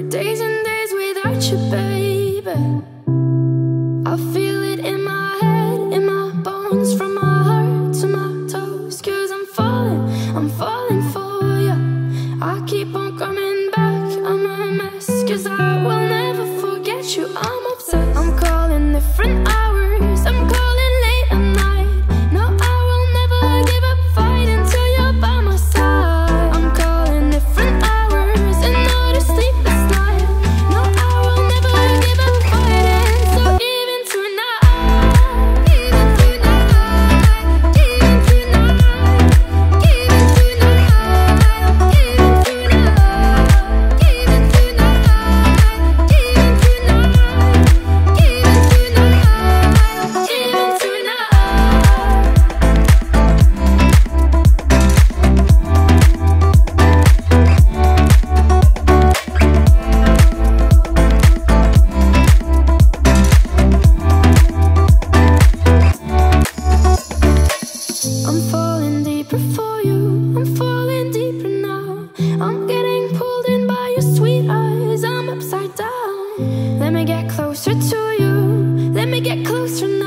days and days without you, baby. I feel it in my head, in my bones, from my heart to my toes. 'Cause I'm falling for you. I keep on coming back, I'm a mess. 'Cause I will never forget you, I'm obsessed. I'm calling different hours, I'm calling late at night. No, I will never give up fighting till you're by my side. I'm calling different hours and not a sleepless night. No, I will never give up fighting. So even tonight, even tonight, even tonight, even tonight, even tonight, even tonight, even tonight, even tonight, even tonight. I'm falling deeper for you, I'm falling deeper now. I'm getting pulled in by your sweet eyes, I'm upside down. Let me get closer to you, let me get closer now.